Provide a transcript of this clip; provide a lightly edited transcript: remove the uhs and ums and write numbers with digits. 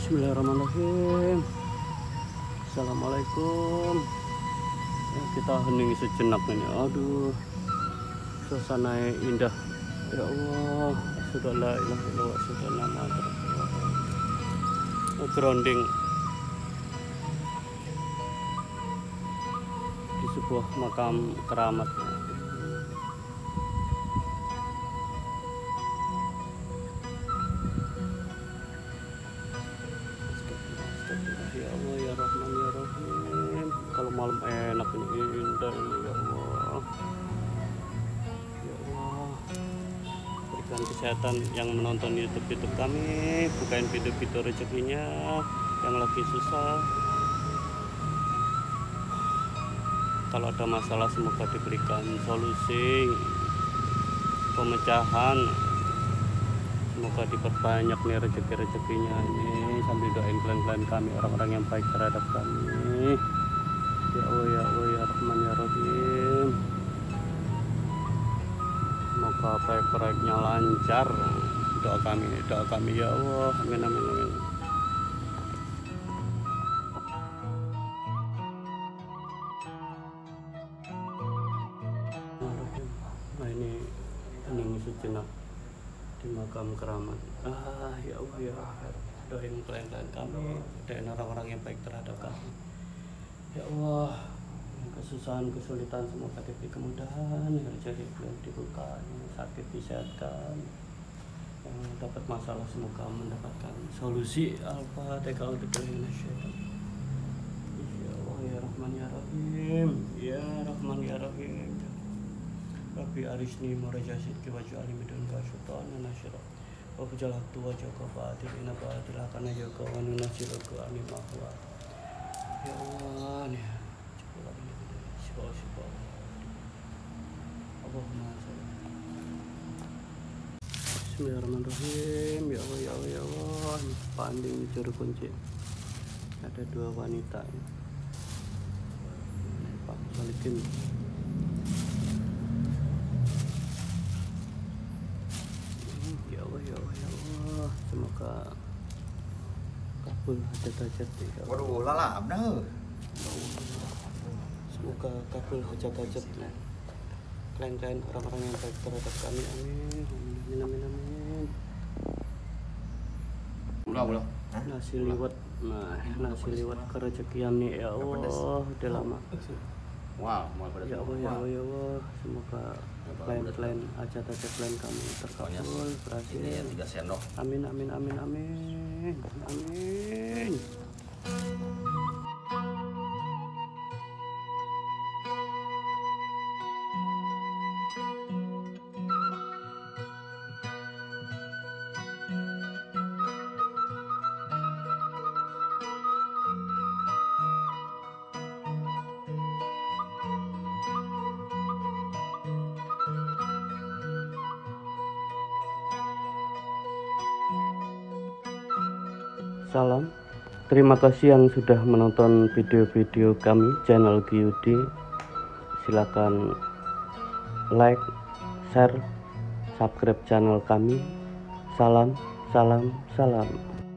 Bismillahirrahmanirrahim. Assalamualaikum. Kita hening sejenak ini. Aduh, suasana indah. Ya Allah, sudah la ilaha illallah, sudah nama grounding di sebuah makam keramat. Ya Allah, ya Rahman ya Rahim. Kalau malam enak ini, indah ini, ya Allah. Ya Allah, berikan kesehatan yang menonton YouTube kami, bukain pintu-pintu rezekinya yang lagi susah. Kalau ada masalah semoga diberikan solusi, pemecahan. Semoga diperbanyak nih rezeki-rezekinya ini, sambil doain klien-klien kami, orang-orang yang baik terhadap kami. Ya Allah ya Allah ya Rahman ya Rahim. Semoga proyek-proyeknya lancar. Doa kami ya Allah. Amin amin amin. Nah ini hening sejenak di makam keramat. Ya Allah ya Allah, doain klien-klien kami, doain orang-orang yang baik terhadap kami. Ya Allah, yang kesusahan kesulitan semoga diberi kemudahan, rezeki belum dibuka, yang sakit disehatkan, yang dapat masalah semoga mendapatkan solusi. Al-Fatihah. Ya Allah ya Rahman ya Rahim, ya Rahman ya Rahim. Rabbi arisni marajasidki waj'alni midun kasyaitan nasyira wa fajaltu wajhaka fa'atina ba'dil kana yaqa wa nunasiruka ani mahwa. Ya Allah nih, coba Allahumma sholli. Bismillahirrahmanirrahim. Ya Allah ya Allah ya Allah. Panding juru kunci. Ada dua wanita ya. Pak Solikin. Ya Allah ya Allah ya Allah, semoga kabul hajat-hajat ya. Waduh, lalap dah. Semoga kabul hajat-hajat klien-klien orang-orang yang baik terhadap kami. Amin amin amin amin. Ulang. Nasi liwet, nasi liwet kerezekian nih ya Allah, udah lama. Wow, mau pada Ya Allah ya Allah ya Allah, semoga klien-klien hajat-hajat klien kami terkabul berhasil. ini 3 sendok. Amin amin amin amin amin. Salam, terima kasih yang sudah menonton video-video kami channel GUD. Silakan like, share, subscribe channel kami. Salam, salam, salam.